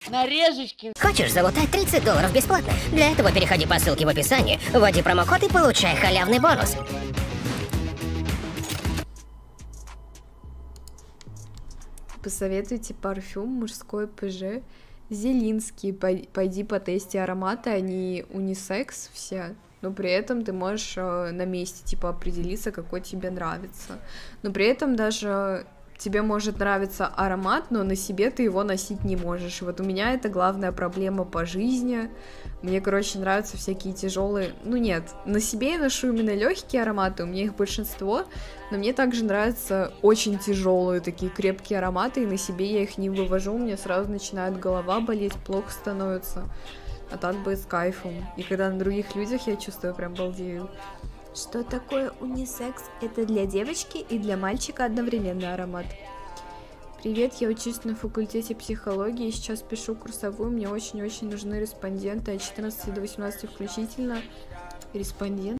Нарежечки. Хочешь залутать $30 бесплатно? Для этого переходи по ссылке в описании, вводи промокод и получай халявный бонус. Посоветуйте парфюм мужской ПЖ Зелинский. Пойди потести ароматы, они унисекс все, но при этом ты можешь на месте типа определиться, какой тебе нравится. Но при этом даже тебе может нравиться аромат, но на себе ты его носить не можешь. И вот у меня это главная проблема по жизни. Мне, короче, нравятся всякие тяжелые. Ну нет, на себе я ношу именно легкие ароматы, у меня их большинство, но мне также нравятся очень тяжелые такие крепкие ароматы, и на себе я их не вывожу, у меня сразу начинает голова болеть, плохо становится. А так бы с кайфом. И когда на других людях я чувствую, прям балдею. Что такое унисекс? Это для девочки и для мальчика одновременно аромат. Привет, я учусь на факультете психологии, сейчас пишу курсовую, мне очень-очень нужны респонденты от 14 до 18 включительно. Респондент?